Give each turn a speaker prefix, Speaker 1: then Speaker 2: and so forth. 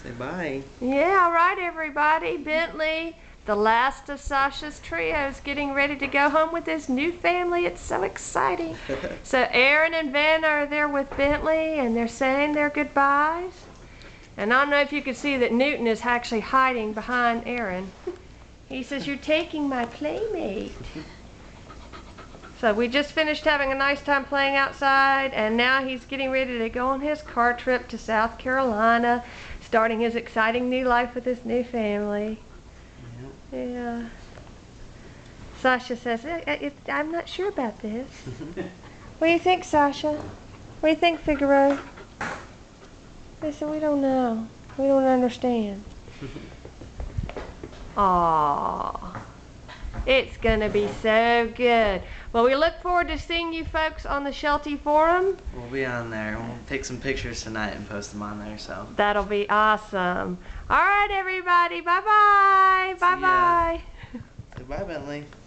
Speaker 1: Say bye.
Speaker 2: Yeah, all right, everybody. Bentley, the last of Sasha's trio, is getting ready to go home with his new family. It's so exciting. So Aaron and Vanna are there with Bentley, and they're saying their goodbyes. And I don't know if you can see that Newton is actually hiding behind Aaron. He says, "You're taking my playmate." So we just finished having a nice time playing outside, and now he's getting ready to go on his car trip to South Carolina, starting his exciting new life with his new family. Yeah. Sasha says, "I'm not sure about this." What do you think, Sasha? What do you think, Figaro? They said, "We don't know. We don't understand." Aww. It's gonna be so good. Well, we look forward to seeing you folks on the Sheltie forum.
Speaker 1: We'll be on there. We'll take some pictures tonight and post them on there. So
Speaker 2: that'll be awesome. All right, everybody. Bye-bye. Bye-bye.
Speaker 1: Say bye, Bentley.